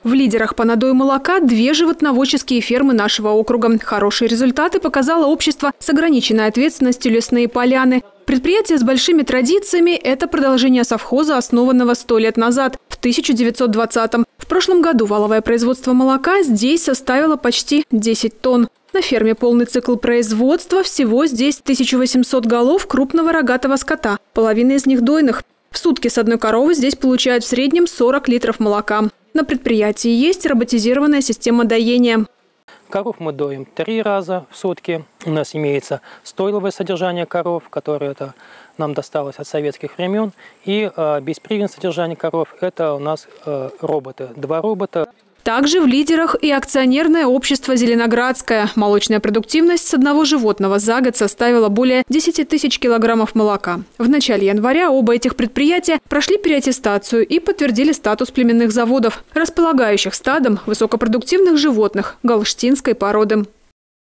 В лидерах по надою молока 2 животноводческие фермы нашего округа. Хорошие результаты показало общество с ограниченной ответственностью «Лесные поляны». Предприятие с большими традициями – это продолжение совхоза, основанного 100 лет назад, в 1920-м. В прошлом году валовое производство молока здесь составило почти 10 тонн. На ферме полный цикл производства, всего здесь 1800 голов крупного рогатого скота, половина из них дойных. В сутки с одной коровы здесь получают в среднем 40 литров молока. На предприятии есть роботизированная система доения. Коров мы доим 3 раза в сутки. У нас имеется стойловое содержание коров, которое нам досталось от советских времен. И бесприводное содержание коров – это у нас роботы, 2 робота. Также в лидерах и акционерное общество «Зеленоградское». Молочная продуктивность с одного животного за год составила более 10 тысяч килограммов молока. В начале января оба этих предприятия прошли переаттестацию и подтвердили статус племенных заводов, располагающих стадом высокопродуктивных животных галштинской породы.